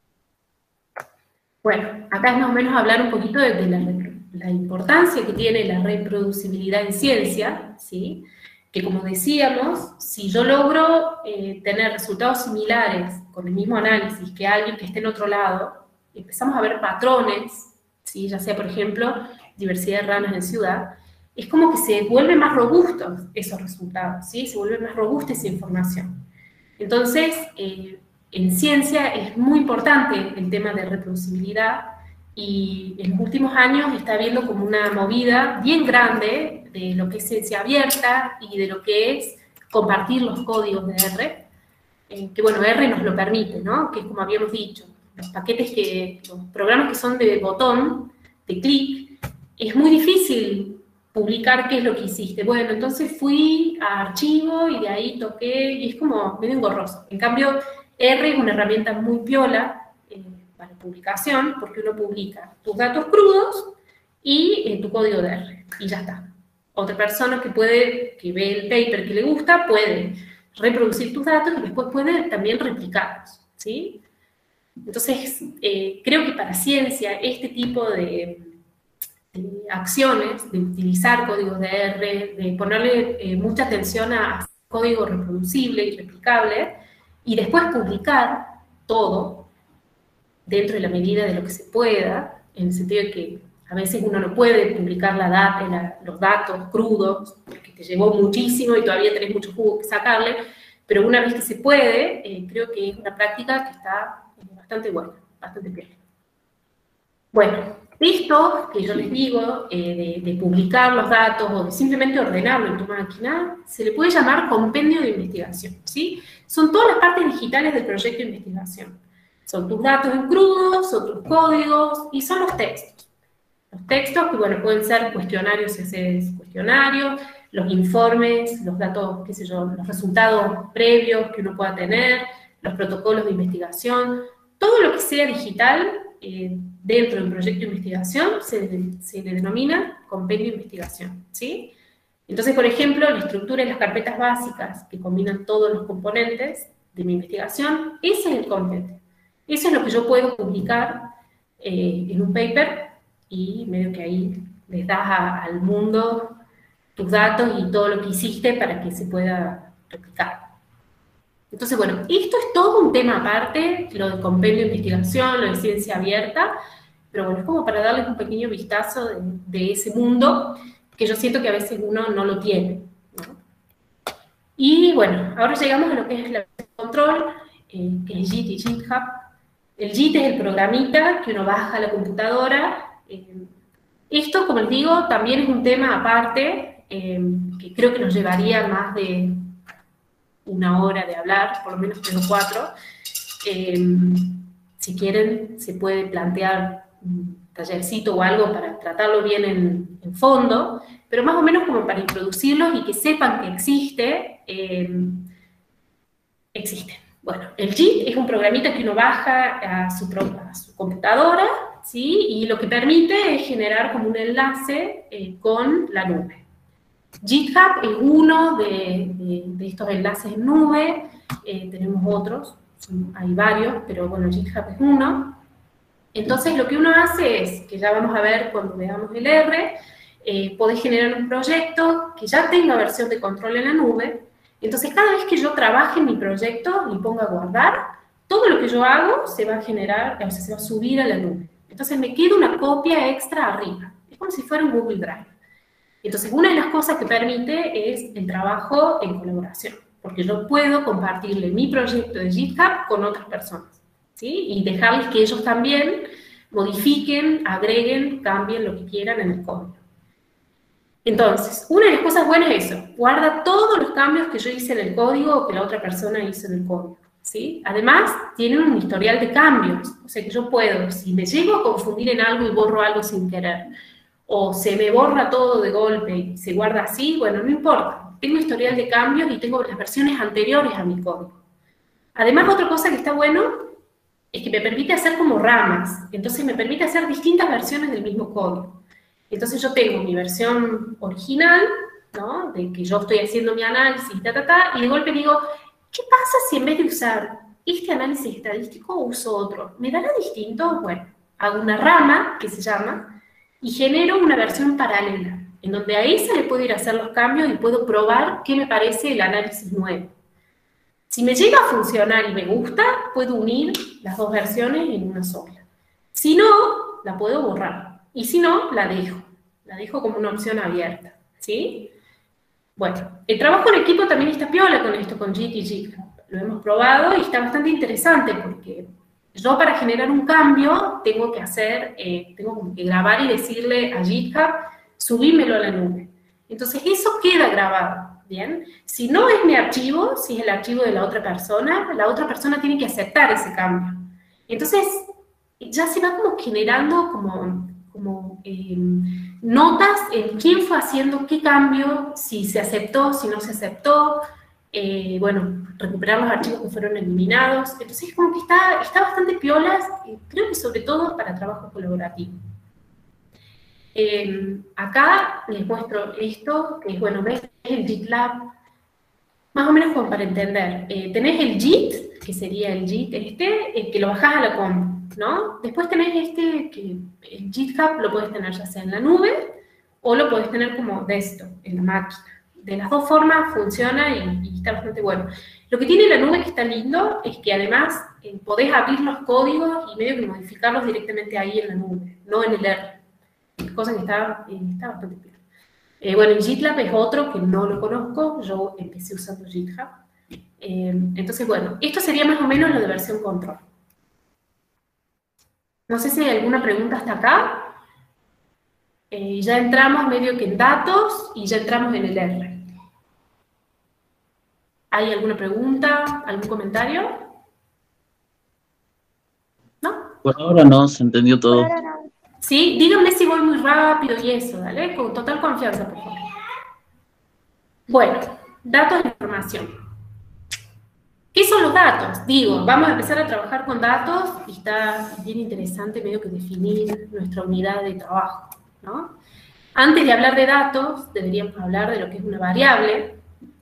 Bueno, acá es más o menos hablar un poquito de la importancia que tiene la reproducibilidad en ciencia, ¿sí? Que como decíamos, si yo logro tener resultados similares con el mismo análisis que alguien que esté en otro lado, empezamos a ver patrones, ¿sí? Ya sea, por ejemplo, diversidad de ranas en ciudad, es como que se vuelven más robustos esos resultados, ¿sí? Se vuelve más robusta esa información. Entonces, en ciencia es muy importante el tema de reproducibilidad, y en los últimos años está habiendo como una movida bien grande de lo que es ciencia abierta y de lo que es compartir los códigos de R, que bueno, R nos lo permite, ¿no? Que es como habíamos dicho, los programas que son de botón, de clic, es muy difícil publicar qué es lo que hiciste. Bueno, entonces fui a archivo y de ahí toqué, y es como medio engorroso. En cambio, R es una herramienta muy piola para publicación, porque uno publica tus datos crudos y tu código de R, y ya está. Otra persona que ve el paper que le gusta, puede reproducir tus datos y después puede también replicarlos, ¿sí? Entonces, creo que para ciencia este tipo de acciones, de utilizar códigos de R, de ponerle mucha atención a código reproducible y replicable, y después publicar todo dentro de la medida de lo que se pueda, en el sentido de que a veces uno no puede publicar los datos crudos, porque te llevó muchísimo y todavía tenés mucho jugo que sacarle, pero una vez que se puede, creo que es una práctica que está bastante buena, bastante bien. Bueno, esto que yo les digo, de publicar los datos o de simplemente ordenarlo en tu máquina, se le puede llamar compendio de investigación, ¿sí? Son todas las partes digitales del proyecto de investigación. Son tus datos en crudo, son tus códigos y son los textos. Los textos que, bueno, pueden ser cuestionarios si haces cuestionarios, los informes, los datos, qué sé yo, los resultados previos que uno pueda tener, los protocolos de investigación, todo lo que sea digital dentro de un proyecto de investigación se le denomina compendio de investigación, ¿sí? Entonces, por ejemplo, la estructura de las carpetas básicas que combinan todos los componentes de mi investigación, ese es el compendio. Eso es lo que yo puedo publicar en un paper y medio que ahí les das al mundo tus datos y todo lo que hiciste para que se pueda replicar. Entonces, bueno, esto es todo un tema aparte, lo de compendio de investigación, lo de ciencia abierta, pero bueno, es como para darles un pequeño vistazo de ese mundo que yo siento que a veces uno no lo tiene, ¿no? Y bueno, ahora llegamos a lo que es la control, que es JIT y GitHub. El JIT es el programita que uno baja a la computadora. Esto, como les digo, también es un tema aparte, que creo que nos llevaría más de una hora de hablar, por lo menos 3 o 4. Si quieren, se puede plantear un tallercito o algo para tratarlo bien en fondo, pero más o menos como para introducirlos y que sepan que existen. Bueno, el JIT es un programita que uno baja a su computadora, ¿sí? Y lo que permite es generar como un enlace con la nube. GitHub es uno de estos enlaces en nube, tenemos otros, hay varios, pero bueno, GitHub es uno. Entonces lo que uno hace es, que ya vamos a ver cuando veamos el R, podés generar un proyecto que ya tenga versión de control en la nube. Entonces cada vez que yo trabaje en mi proyecto y ponga a guardar, todo lo que yo hago se va a generar, o sea, se va a subir a la nube. Entonces me queda una copia extra arriba, es como si fuera un Google Drive. Entonces, una de las cosas que permite es el trabajo en colaboración, porque yo puedo compartirle mi proyecto de GitHub con otras personas, ¿sí? Y dejarles que ellos también modifiquen, agreguen, cambien lo que quieran en el código. Entonces, una de las cosas buenas es eso, guarda todos los cambios que yo hice en el código o que la otra persona hizo en el código, ¿sí? Además, tiene un historial de cambios, o sea que yo puedo, si me llego a confundir en algo y borro algo sin querer, o se me borra todo de golpe y se guarda así, bueno, no importa. Tengo historial de cambios y tengo las versiones anteriores a mi código. Además, otra cosa que está bueno es que me permite hacer como ramas. Entonces, me permite hacer distintas versiones del mismo código. Entonces, yo tengo mi versión original, ¿no? De que yo estoy haciendo mi análisis, y de golpe digo, ¿qué pasa si en vez de usar este análisis estadístico uso otro? ¿Me dará distinto? Bueno, hago una rama, que se llama, y genero una versión paralela, en donde a esa le puedo ir a hacer los cambios y puedo probar qué me parece el análisis nuevo. Si me llega a funcionar y me gusta, puedo unir las dos versiones en una sola. Si no, la puedo borrar. Y si no, la dejo como una opción abierta, ¿sí? Bueno, el trabajo en equipo también está piola con esto, con JIT y GitHub. Lo hemos probado y está bastante interesante porque yo para generar un cambio tengo que como que grabar y decirle a GitHub, subímelo a la nube. Entonces eso queda grabado, ¿bien? Si no es mi archivo, si es el archivo de la otra persona tiene que aceptar ese cambio. Entonces ya se va como generando notas en quién fue haciendo qué cambio, si se aceptó, si no se aceptó, bueno, recuperar los archivos que fueron eliminados. Entonces como que está bastante piola, creo que sobre todo para trabajo colaborativo. Acá les muestro esto, que es, bueno, ves el GitLab, más o menos como para entender. Tenés el Git, que sería el Git que lo bajás a la compu, ¿no? Después tenés que el GitHub lo puedes tener ya sea en la nube, o lo puedes tener como desktop, en la máquina. De las dos formas funciona y está bastante bueno. Lo que tiene la nube que está lindo es que además podés abrir los códigos y medio que modificarlos directamente ahí en la nube, no en el R. Cosa que está bastante bien. Bueno, el GitLab es otro que no lo conozco, yo empecé usando GitHub. Entonces, bueno, esto sería más o menos lo de versión control. No sé si hay alguna pregunta hasta acá. Ya entramos medio que en datos y ya entramos en el R. ¿Hay alguna pregunta? ¿Algún comentario? ¿No? Por ahora no, se entendió todo. Sí, díganme si voy muy rápido y eso, ¿vale? Con total confianza, por favor. Bueno, datos de información. ¿Qué son los datos? Digo, vamos a empezar a trabajar con datos y está bien interesante medio que definir nuestra unidad de trabajo, ¿no? Antes de hablar de datos, deberíamos hablar de lo que es una variable.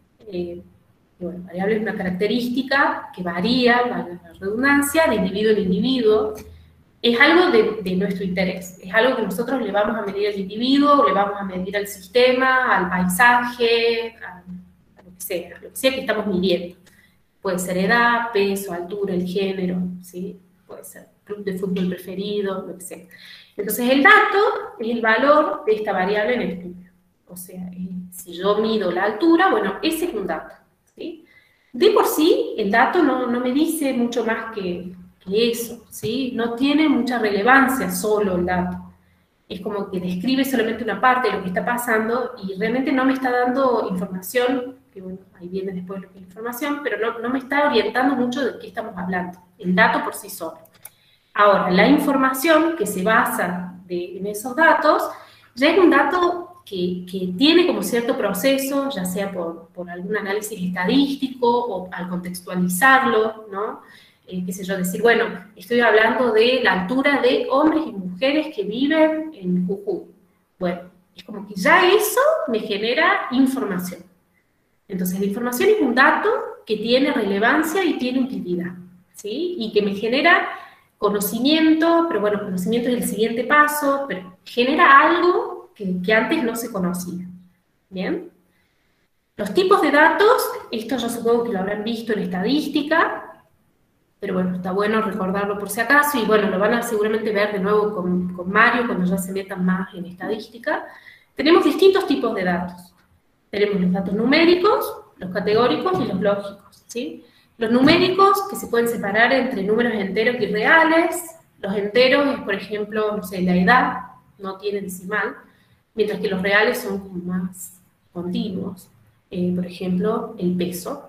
Bueno, variable es una característica que varía, valga la redundancia, de individuo en individuo. Es algo de nuestro interés, es algo que nosotros le vamos a medir al individuo, le vamos a medir al sistema, al paisaje, a lo que sea que estamos midiendo. Puede ser edad, peso, altura, el género, ¿sí? Puede ser club de fútbol preferido, lo que sea. Entonces el dato es el valor de esta variable en el estudio. O sea, si yo mido la altura, bueno, ese es un dato, ¿sí? De por sí, el dato no me dice mucho más que eso, ¿sí? No tiene mucha relevancia solo el dato. Es como que describe solamente una parte de lo que está pasando y realmente no me está dando información, que bueno, ahí viene después lo que es información, pero no me está orientando mucho de qué estamos hablando, el dato por sí solo. Ahora, la información que se basa en esos datos, ya es un dato que tiene como cierto proceso, ya sea por algún análisis estadístico o al contextualizarlo, ¿no? Qué sé yo, decir, bueno, estoy hablando de la altura de hombres y mujeres que viven en Jujuy. Bueno, es como que ya eso me genera información. Entonces, la información es un dato que tiene relevancia y tiene utilidad, ¿sí? Y que me genera conocimiento, pero bueno, conocimiento es el siguiente paso, pero genera algo que antes no se conocía, ¿bien? Los tipos de datos, esto yo supongo que lo habrán visto en estadística, pero bueno, está bueno recordarlo por si acaso, y bueno, lo van a seguramente ver de nuevo con Mario cuando ya se metan más en estadística. Tenemos distintos tipos de datos. Tenemos los datos numéricos, los categóricos y los lógicos, ¿sí? Los numéricos, que se pueden separar entre números enteros y reales. Los enteros es, por ejemplo, no sé, la edad, no tiene decimal, mientras que los reales son como más continuos. Por ejemplo, el peso.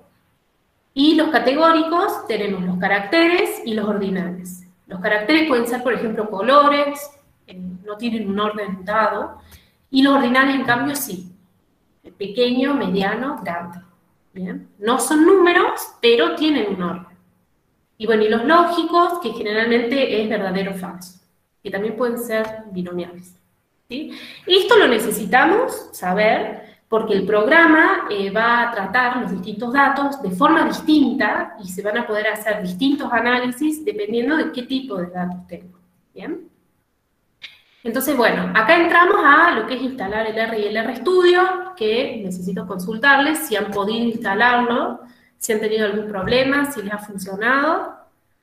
Y los categóricos tenemos los caracteres y los ordinales. Los caracteres pueden ser, por ejemplo, colores, no tienen un orden dado, y los ordinales, en cambio, sí. Pequeño, mediano, grande. ¿Bien? No son números, pero tienen un orden. Y bueno, y los lógicos, que generalmente es verdadero o falso, que también pueden ser binomiales, ¿sí? Esto lo necesitamos saber porque el programa va a tratar los distintos datos de forma distinta y se van a poder hacer distintos análisis dependiendo de qué tipo de datos tengo, ¿bien? Entonces, bueno, acá entramos a lo que es instalar el R y el RStudio, que necesito consultarles si han podido instalarlo, si han tenido algún problema, si les ha funcionado.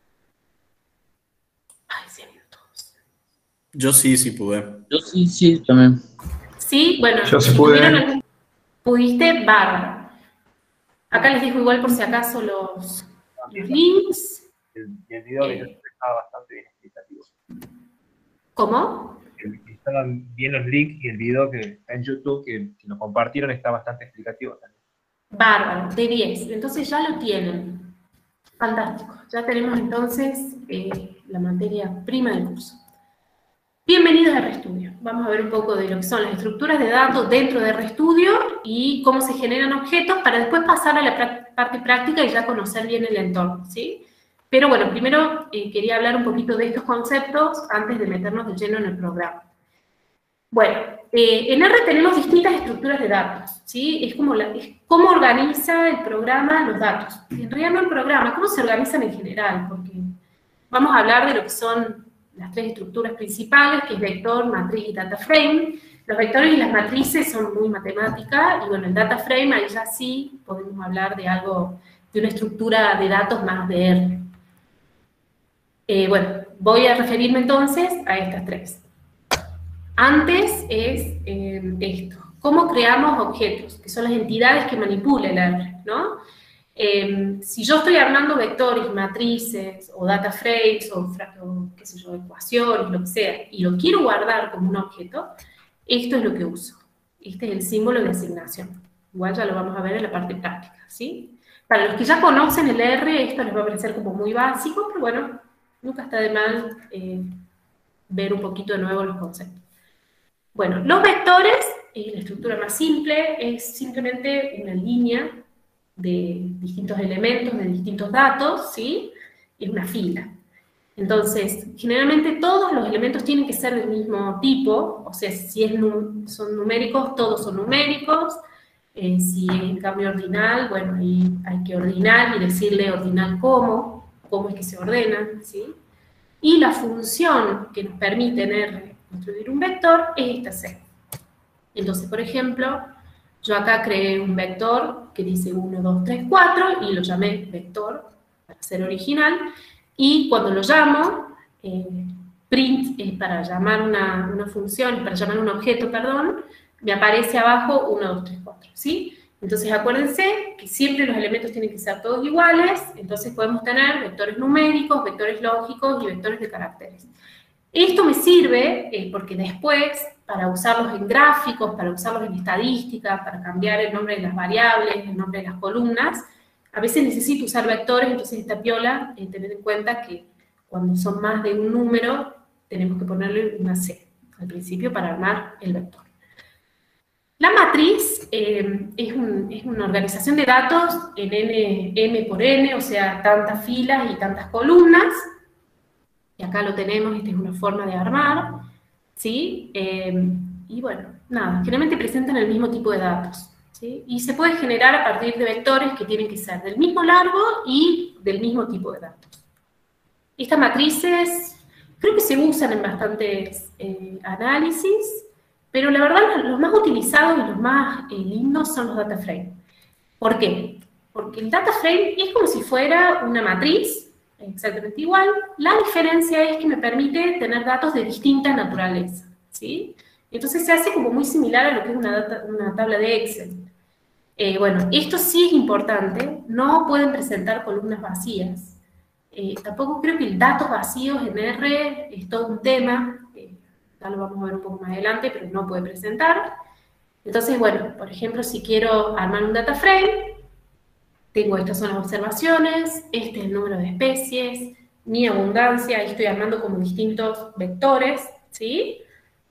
Ay, se han ido todos. Yo sí pude. Yo sí, también. Sí, bueno, Yo sí si pude. tuvieron algún... ¿Pudiste? Bárbaro. Acá les dejo igual por si acaso los links. El video de YouTube estaba bastante bien explicativo. ¿Cómo? El estaban bien los links y el video que está en YouTube, que nos compartieron, está bastante explicativo también. Bárbaro, de 10. Entonces ya lo tienen. Fantástico. Ya tenemos entonces la materia prima del curso. Bienvenidos a RStudio. Vamos a ver un poco de lo que son las estructuras de datos dentro de RStudio y cómo se generan objetos para después pasar a la parte práctica y ya conocer bien el entorno, ¿sí? Pero bueno, primero quería hablar un poquito de estos conceptos antes de meternos de lleno en el programa. Bueno, en R tenemos distintas estructuras de datos, ¿sí? Es cómo organiza el programa los datos. En realidad no el programa, cómo se organizan en general, porque vamos a hablar de lo que son las tres estructuras principales, que es vector, matriz y data frame. Los vectores y las matrices son muy matemáticas, y bueno, el data frame, ahí ya sí podemos hablar de algo, de una estructura de datos más de R. Bueno, voy a referirme entonces a estas tres. Antes es esto, cómo creamos objetos, que son las entidades que manipula el R, ¿no? Si yo estoy armando vectores, matrices, o data frames, o qué sé yo, ecuaciones, lo que sea, y lo quiero guardar como un objeto, esto es lo que uso. Este es el símbolo de asignación. Igual ya lo vamos a ver en la parte práctica, ¿sí? Para los que ya conocen el R, esto les va a parecer como muy básico, pero bueno, nunca está de mal ver un poquito de nuevo los conceptos. Bueno, los vectores, la estructura más simple, es simplemente una línea de distintos elementos, de distintos datos, ¿sí? Es una fila. Entonces, generalmente todos los elementos tienen que ser del mismo tipo, o sea, si son numéricos, todos son numéricos. Si es en cambio ordinal, bueno, ahí hay que ordenar y decirle ordinal cómo es que se ordenan, ¿sí? Y la función que nos permite en R construir un vector es esta C. Entonces, por ejemplo, yo acá creé un vector que dice 1, 2, 3, 4 y lo llamé vector para ser original, y cuando lo llamo, print es para llamar una función, para llamar un objeto, perdón, me aparece abajo 1, 2, 3, 4, ¿sí? Entonces acuérdense que siempre los elementos tienen que ser todos iguales, entonces podemos tener vectores numéricos, vectores lógicos y vectores de caracteres. Esto me sirve porque después, para usarlos en gráficos, para usarlos en estadísticas, para cambiar el nombre de las variables, el nombre de las columnas, a veces necesito usar vectores, entonces esta piola, tener en cuenta que cuando son más de un número, tenemos que ponerle una C al principio para armar el vector. La matriz es una organización de datos en M por N, o sea, tantas filas y tantas columnas. Y acá lo tenemos, esta es una forma de armar, ¿sí? Y bueno, nada, generalmente presentan el mismo tipo de datos, ¿sí? Y se puede generar a partir de vectores que tienen que ser del mismo largo y del mismo tipo de datos. Estas matrices creo que se usan en bastantes análisis, pero la verdad los más utilizados y los más lindos son los data frame. ¿Por qué? Porque el data frame es como si fuera una matriz, exactamente igual. La diferencia es que me permite tener datos de distinta naturaleza, ¿sí? Entonces se hace como muy similar a lo que es una tabla de Excel. Bueno, esto sí es importante, no pueden presentar columnas vacías. Tampoco creo que el datos vacíos en R es todo un tema, ya lo vamos a ver un poco más adelante, pero no puede presentar. Entonces, bueno, por ejemplo, si quiero armar un data frame, tengo estas son las observaciones, este es el número de especies, mi abundancia, ahí estoy armando como distintos vectores, ¿sí?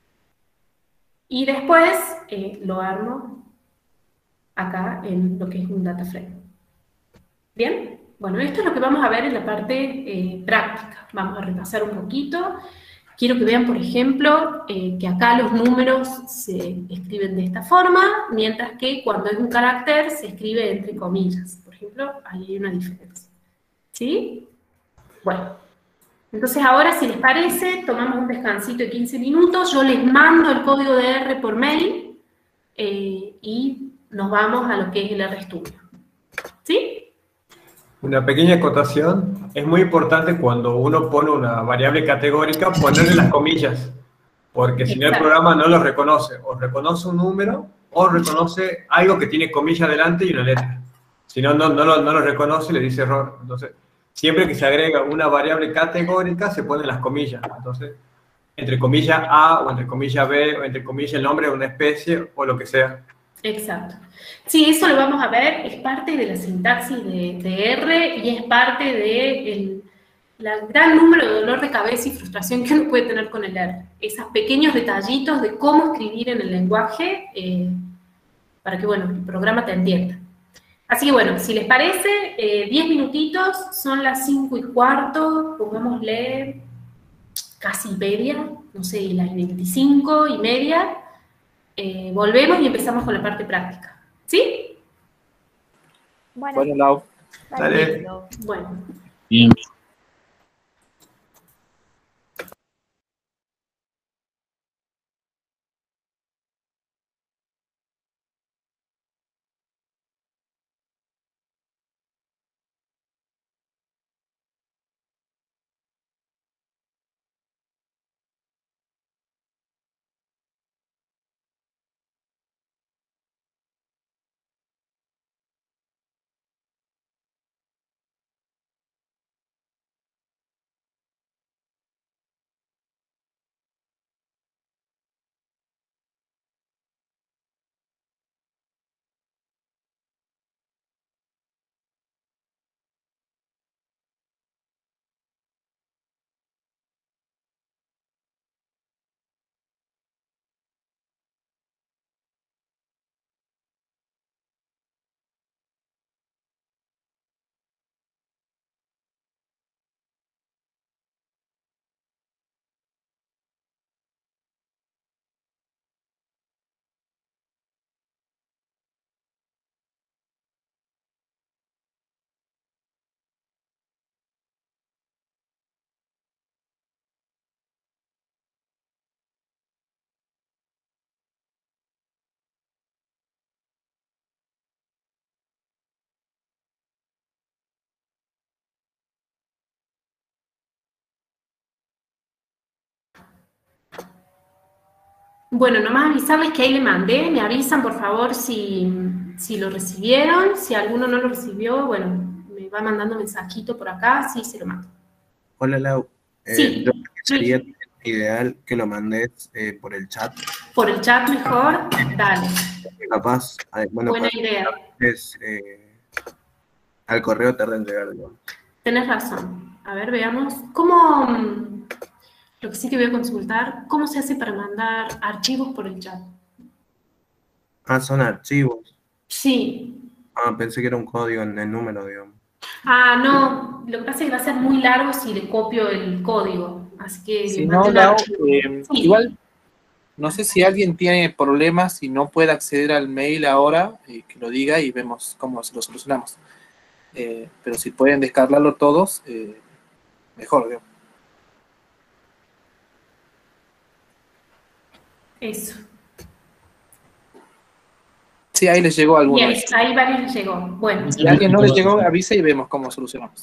Y después lo armo acá en lo que es un data frame. ¿Bien? Bueno, esto es lo que vamos a ver en la parte práctica. Vamos a repasar un poquito. Quiero que vean, por ejemplo, que acá los números se escriben de esta forma, mientras que cuando es un carácter se escribe entre comillas. Por ejemplo, ahí hay una diferencia. ¿Sí? Bueno, entonces ahora, si les parece, tomamos un descansito de 15 minutos, yo les mando el código de R por mail y nos vamos a lo que es el RStudio. ¿Sí? Una pequeña acotación, es muy importante cuando uno pone una variable categórica ponerle las comillas, porque si no el programa no lo reconoce, o reconoce un número, o reconoce algo que tiene comillas delante y una letra. Si no, no lo reconoce y le dice error. Entonces, siempre que se agrega una variable categórica, se ponen las comillas. Entonces, entre comillas A o entre comillas B o entre comillas el nombre de una especie o lo que sea. Exacto. Sí, eso lo vamos a ver, es parte de la sintaxis de R y es parte de gran número de dolor de cabeza y frustración que uno puede tener con el R. Esos pequeños detallitos de cómo escribir en el lenguaje para que, bueno, el programa te entienda. Así que, bueno, si les parece, 10 minutitos, son las 5:15, pongámosle casi media, no sé, las 25:30. Volvemos y empezamos con la parte práctica. ¿Sí? Bueno, Bueno, Lau. Dale. Bueno. Bien. Bueno, nomás avisarles que ahí le mandé, me avisan por favor si lo recibieron, si alguno no lo recibió, bueno, me va mandando mensajito por acá, sí, se lo mando. Hola Lau. Sí, Yo creo que sería Luis, ideal que lo mandes por el chat. por el chat mejor, dale, Capaz, bueno, buena capaz idea, al correo tarda en llegar, digamos. tenés razón. A ver, veamos, ¿cómo, lo que sí que voy a consultar, cómo se hace para mandar archivos por el chat? Ah, son archivos. Sí. Ah, pensé que era un código en el número, digamos. Ah, no, lo que pasa es que va a ser muy largo si le copio el código, así que Si les no, mandé un Lau, archivo. Sí. igual, no sé si alguien tiene problemas y no puede acceder al mail ahora, que lo diga y vemos cómo lo solucionamos. Pero si pueden descargarlo todos, mejor, digamos. Eso. Sí, ahí les llegó a Y alguno. ahí varios les llegó. Bueno, Si a alguien no les llegó, avisa y vemos cómo solucionamos.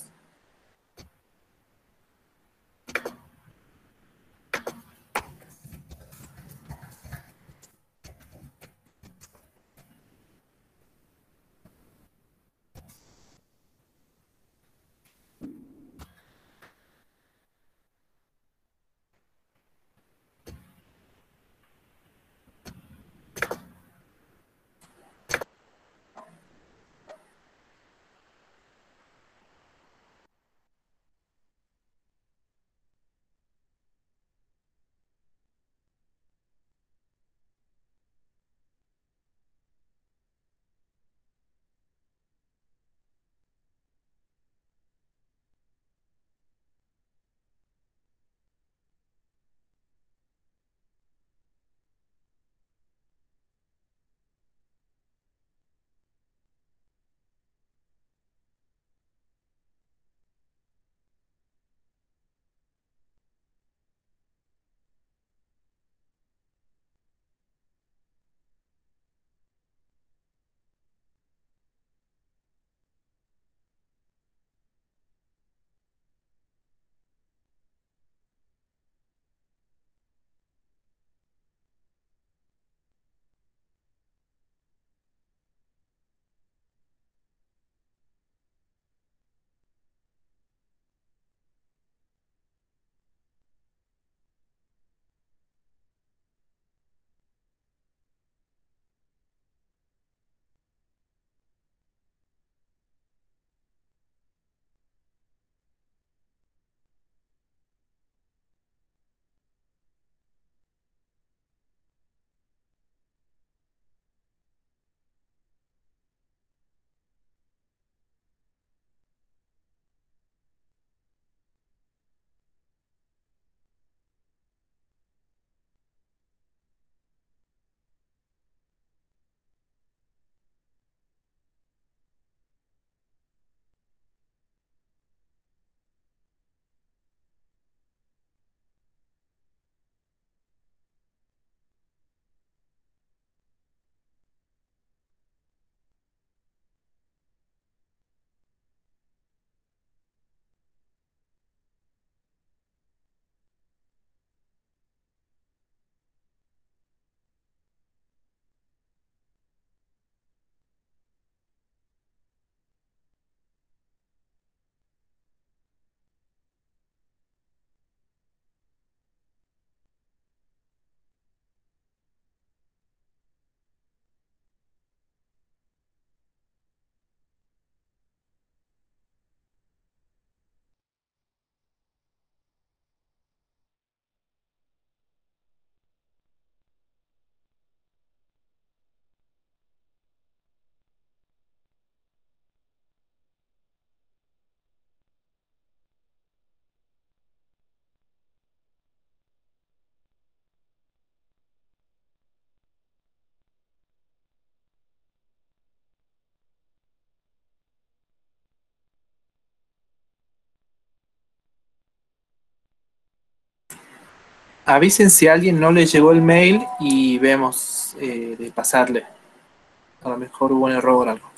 avisen si a alguien no le llegó el mail y vemos de pasarle. A lo mejor hubo un error o algo.